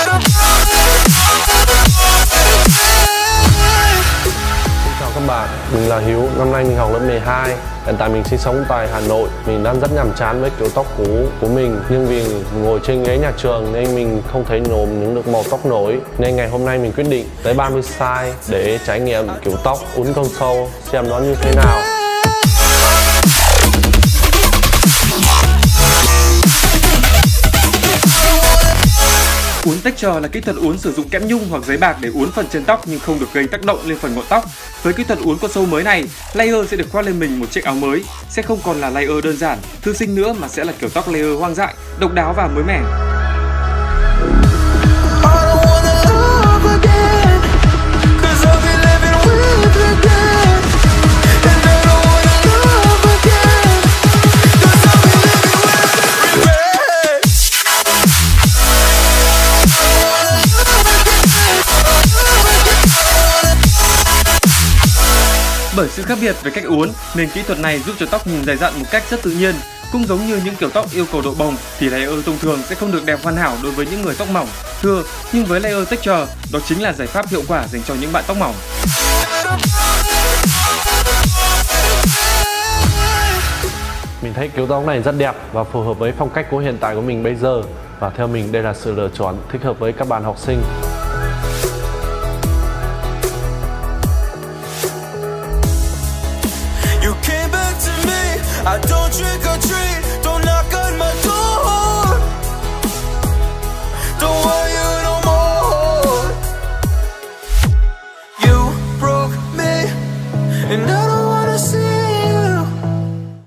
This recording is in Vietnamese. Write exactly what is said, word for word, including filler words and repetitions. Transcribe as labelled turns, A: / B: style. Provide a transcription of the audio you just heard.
A: Chào các bạn, mình là Hiếu, năm nay mình học lớp mười hai. Hiện tại mình sinh sống tại Hà Nội. Mình đang rất nhàm chán với kiểu tóc cũ của mình, nhưng vì ngồi trên ghế nhà trường nên mình không thể nhuộm những được màu tóc nổi. Nên ngày hôm nay mình quyết định tới ba mươi style để trải nghiệm kiểu tóc uốn cong sâu xem nó như thế nào.
B: Uốn texture là kỹ thuật uốn sử dụng kẽm nhung hoặc giấy bạc để uốn phần trên tóc nhưng không được gây tác động lên phần ngọn tóc. Với kỹ thuật uốn con sâu mới này, layer sẽ được khoác lên mình một chiếc áo mới, sẽ không còn là layer đơn giản, thư sinh nữa mà sẽ là kiểu tóc layer hoang dại, độc đáo và mới mẻ. Bởi sự khác biệt về cách uốn nên kỹ thuật này giúp cho tóc nhìn dày dặn một cách rất tự nhiên. Cũng giống như những kiểu tóc yêu cầu độ bồng thì layer thông thường sẽ không được đẹp hoàn hảo đối với những người tóc mỏng, thưa, nhưng với layer texture, đó chính là giải pháp hiệu quả dành cho những bạn tóc mỏng.
A: Mình thấy kiểu tóc này rất đẹp và phù hợp với phong cách của hiện tại của mình bây giờ. Và theo mình đây là sự lựa chọn thích hợp với các bạn học sinh.